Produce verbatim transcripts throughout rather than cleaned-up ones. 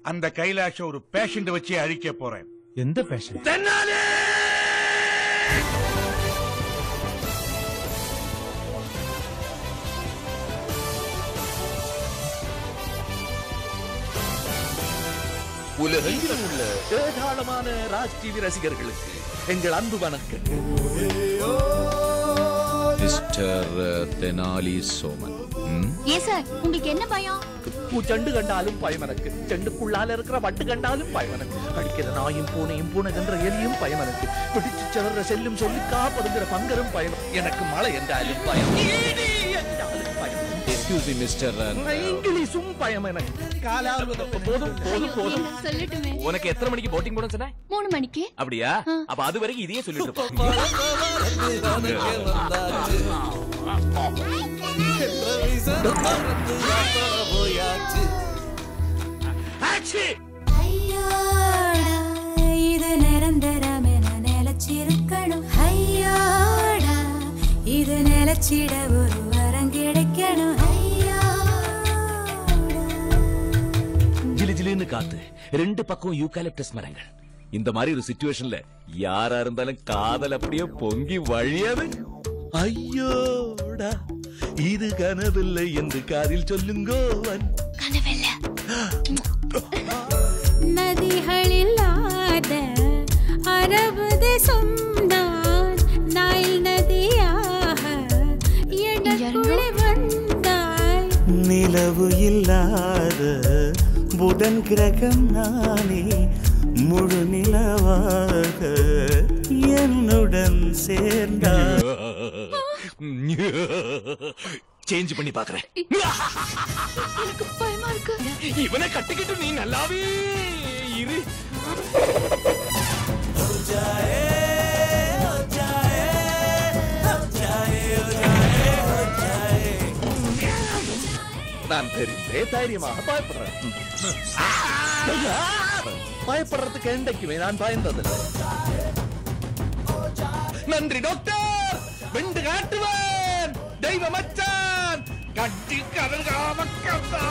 அந்த கைலாஷ ஒரு பேஷண்ட் வச்சு அழிக்க போறேன். எந்த பேஷண்ட்? தென்னாலி! உலகெங்கிலும் உள்ள ஏராளமான ராஜ் டிவி ரசிகர்களுக்கு எங்கள் அன்பு வணக்கம். மிஸ்டர் தெனாலி சோமன். ஏன் சார் உங்களுக்கு என்ன பயம்? பூச்செண்டு கண்டாலும் பயம் எனக்கு, செண்டுக்குள்ளால இருக்கிற வட்டு கண்டாலும் பயம் எனக்கு, கடிக்கிற நாயும் பூனையும் பூனைகின்ற எலியும் பயம் எனக்கு, பிடிச்சு செவர செல்லும் சொல்லி காப்படுகிற பங்கரும் பயம் எனக்கு, மழை என்றாலும் பயம், மிஸ்டர் இங்கிலீஷும் பயம் எனக்கு. போதும் போதும் போதும். சொல்லட்டுமே? உனக்கு எத்தனை மணிக்கு போட்டிங் போட சொன்ன? மூணு மணிக்கு. அப்படியா? அப்ப அது வரைக்கும் இதையே சொல்லிட்டு இருப்போம். இது நிரந்தரமென நிலச்சிருக்கணும். ஐயோடா இது நிலச்சிட ஒரு வரம் கிடைக்கணும். ஜிலி ஜிலின்னு காத்து, ரெண்டு பக்கம் யூகாலிப்டஸ் மரங்கள். இந்த மாதிரி ஒரு சிச்சுவேஷன்ல யாரா இருந்தாலும் காதல் அப்படியே பொங்கி வழியாது. ஐயோடா இது கனவில்லை என்று காதில் சொல்லுங்கோ. கனவில்ல. நதிகளில்லாத அரபு தேசம் தான் நைல் நதியாக எனக்குள்ளே வந்தாய். நிலவு இல்லாத புதன் கிரகம் நானே முழு நிலவாக என்னுடன் சேர்ந்தாய். சேஞ்ச் பண்ணி பாக்குறேன். எனக்கு பயமா இருக்கு. இவனை கட்டிக்கிட்டு நீ நல்லாவே இரு. நான் தெரிந்தே தைரியமாக பயப்படுறேன். பயப்படுறதுக்கு என்றைக்குமே நான் பயந்ததில்லை. நன்றி டாக்டர். வெண்டு காட்டுவேன் தெய்வ மச்சான். கட்டி கதங்காம கதா.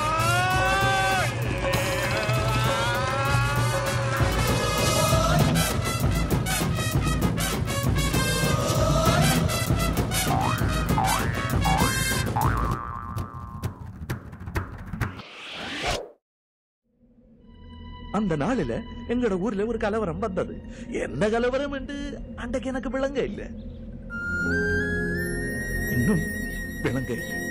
அந்த நாளில எங்கட ஊர்ல ஒரு கலவரம் வந்தது. என்ன கலவரம் என்று அன்றைக்கு எனக்கு விளங்க இல்லை, இன்னும் விளங்க இல்லை.